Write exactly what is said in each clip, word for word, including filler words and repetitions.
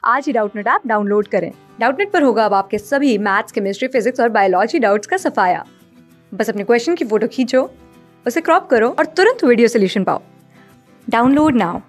आज ही Doubtnut app download करें। डाउटनेट पर होगा अब आपके सभी मैथ्स, केमिस्ट्री, फिजिक्स और बायोलॉजी डाउट्स का सफाया। बस अपने क्वेश्चन की फोटो खींचो, उसे क्रॉप करो और तुरंत वीडियो सोल्यूशन पाओ। Download now.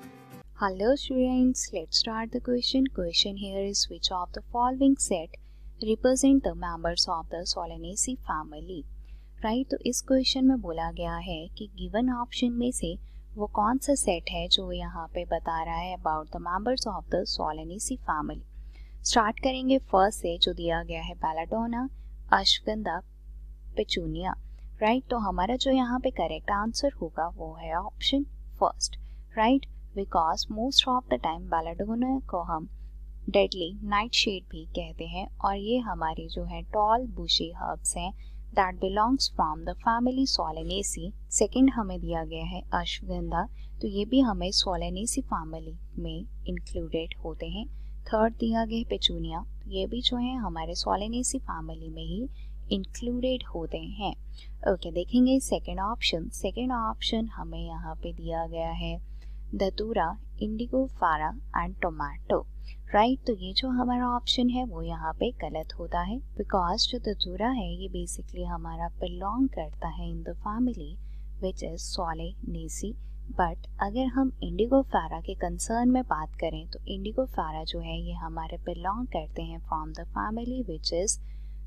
Hello students, let's start the question. Question here is which of the following set represent the members of the Solanaceae family? Right, तो इस क्वेश्चन में बोला गया है कि गिवन ऑप्शन में से वो कौन सा सेट है जो यहाँ पे बता रहा है about the members of the Solanaceae family. Start करेंगे फर्स्ट से जो दिया गया है बेलाडोना, अश्वगंधा, पेचूनिया. राइट, तो हमारा जो यहाँ पे करेक्ट आंसर होगा वो है option first. Right, because most of the time belladonna को हम डेडली नाइट शेड भी कहते हैं और ये हमारे जो है टॉल बुशी हर्ब्स हैं that belongs from the family Solanaceae. Second हमें दिया गया है अश्वगंधा, तो ये भी हमें सोलेनेसी फैमिली में इंक्लूडेड होते हैं. थर्ड दिया गया है पेचूनिया, तो ये भी जो है हमारे सोलेनेसी फैमिली में ही इंक्लूडेड होते हैं. ओके okay, देखेंगे सेकेंड ऑप्शन. सेकेंड ऑप्शन हमें यहाँ पे दिया गया है धतूरा, इंडिगो फारा एंड टोमेटो. राइट, तो ये जो हमारा ऑप्शन है वो यहाँ पे गलत होता है बिकॉज जो धतूरा है ये बेसिकली हमारा बिलोंग करता है in the family which is Solanaceae. But अगर हम इंडिगो फारा के कंसर्न में बात करें तो इंडिगो फारा जो है ये हमारे बिलोंग करते हैं from the family which is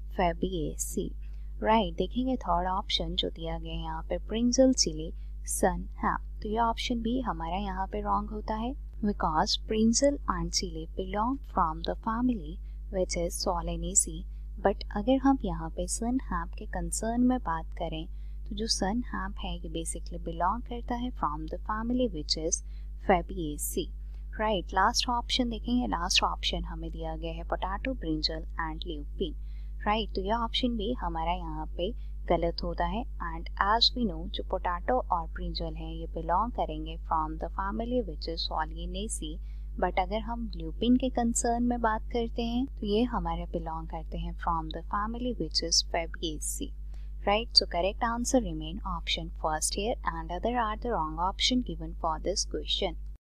Fabaceae. Right, देखेंगे थर्ड ऑप्शन जो दिया गया है यहाँ पे ब्रिंजल चिली सन है, तो ये ऑप्शन भी हमारा यहाँ पे रॉन्ग होता है because brinjal and chilli belong from the family which is Solanaceae. But अगर हम यहाँ पे सन हैप के कंसर्न में बात करें तो जो सन हैप है ये बेसिकली बिलोंग करता है from the family which is Fabaceae. Right, last option देखेंगे. लास्ट ऑप्शन हमें दिया गया है potato, brinjal and lupin. Right, तो यह ऑप्शन भी हमारा यहाँ पे गलत होता है एंड एज वी नो जो पोटैटो और ब्रिंजल है ये बिलोंग करेंगे from the family which is Solanaceae. But अगर हम ल्यूपिन के कंसर्न में बात करते हैं तो ये हमारे बिलोंग करते हैं from the family which is Fabaceae. Right, so correct answer remain option first here and other are the wrong option given for this question.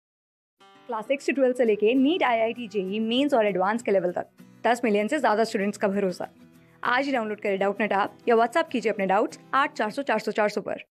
Class six से ट्वेल्थ से लेके NEET, I I T, JEE mains और advance के level तक दस million से ज्यादा students का भरोसा. आज ही डाउनलोड करें डाउटनेट ऐप या व्हाट्सएप कीजिए अपने डाउट्स आठ चार सौ चार सौ चार सौ पर.